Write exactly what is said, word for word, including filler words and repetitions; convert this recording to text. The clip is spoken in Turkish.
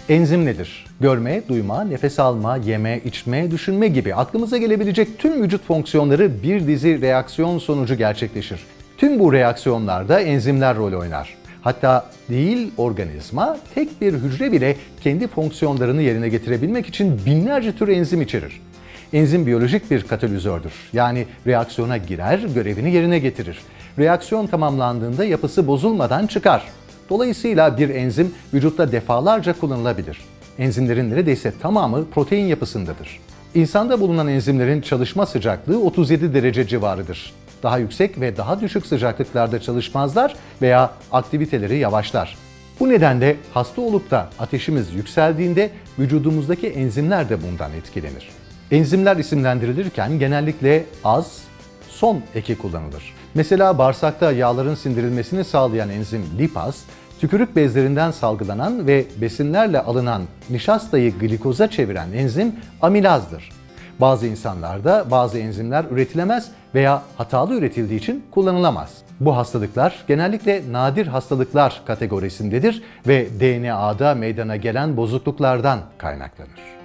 Enzim nedir? Görme, duyma, nefes alma, yeme, içme, düşünme gibi aklımıza gelebilecek tüm vücut fonksiyonları bir dizi reaksiyon sonucu gerçekleşir. Tüm bu reaksiyonlarda enzimler rol oynar. Hatta değil organizma, tek bir hücre bile kendi fonksiyonlarını yerine getirebilmek için binlerce tür enzim içerir. Enzim biyolojik bir katalizördür. Yani reaksiyona girer, görevini yerine getirir. Reaksiyon tamamlandığında yapısı bozulmadan çıkar. Dolayısıyla bir enzim vücutta defalarca kullanılabilir. Enzimlerin neredeyse tamamı protein yapısındadır. İnsanda bulunan enzimlerin çalışma sıcaklığı otuz yedi derece civarıdır. Daha yüksek ve daha düşük sıcaklıklarda çalışmazlar veya aktiviteleri yavaşlar. Bu nedenle hasta olup da ateşimiz yükseldiğinde vücudumuzdaki enzimler de bundan etkilenir. Enzimler isimlendirilirken genellikle az, son eki kullanılır. Mesela bağırsakta yağların sindirilmesini sağlayan enzim lipaz, tükürük bezlerinden salgılanan ve besinlerle alınan nişastayı glikoza çeviren enzim amilazdır. Bazı insanlarda bazı enzimler üretilemez veya hatalı üretildiği için kullanılamaz. Bu hastalıklar genellikle nadir hastalıklar kategorisindedir ve D N A'da meydana gelen bozukluklardan kaynaklanır.